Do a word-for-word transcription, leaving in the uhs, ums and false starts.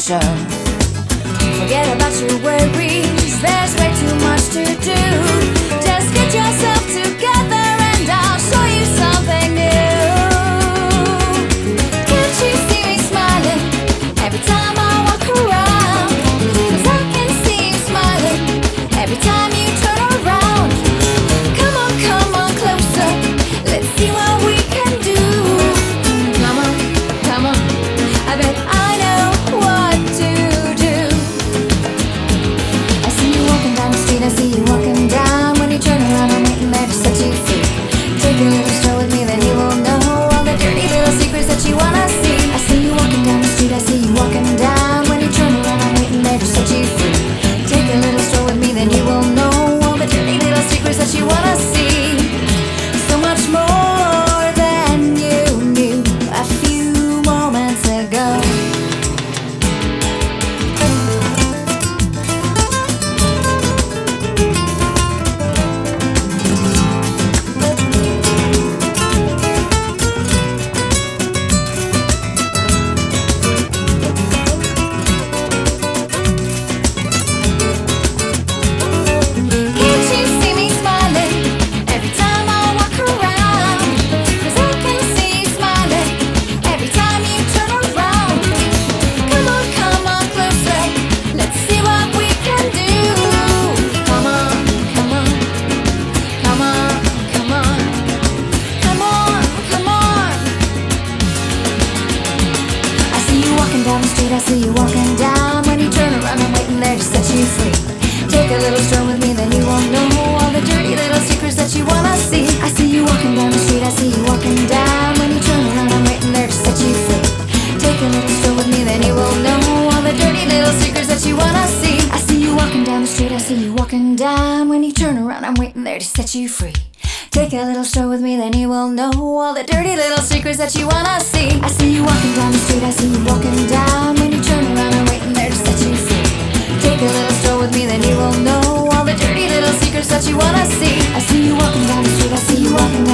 closer. Forget about your worries, there's way too much to do. Just get yourself together and I'll show you something new. Can't you see me smiling every time I walk around? 'Cause I can see you smiling every time you turn around. Come on, come on closer, let's see what we can do. Come on, come on, I bet I know what to do. I see you walking down the street, I see you walking down. When you turn around, I'm waiting there to set you free. Take a little stroll with me, then you will know all the dirty little secrets that you wanna see. I see you walking down the street, I see you walking down. When you turn around, I'm waiting there to set you free. Take a little stroll with me, then you will know all the dirty little secrets that you wanna see. So much more than you knew a few moments ago. Can't you see me smiling every time I walk around? 'Cause I can see you smiling every time you turn around. Come on, come on closer, let's see what we can do. Come on, come on, come on, come on, come on, come on. I see you walking down the street, I see you walking down. When you turn around, I'm waiting there to set you free. Take a little stroll with me, then you won't know all the dirty little secrets that you wanna see. I see you walking down the street, I see you walking down. When you turn around, I'm waiting there to set you free. Take a little stroll with me, then you will know all the dirty little secrets that you wanna see. I see you walking down the street, I see you walking down. When you turn around, I'm waiting there to set you free. Take a little stroll with me, then you will know all the dirty little secrets that you wanna see. I see you walking down the street, I see you walking down. When you turn around, I'm waiting there to set you free. Take a little stroll with me, then you will know all the dirty little secrets that you wanna see. I see you walking down the street, I see you walking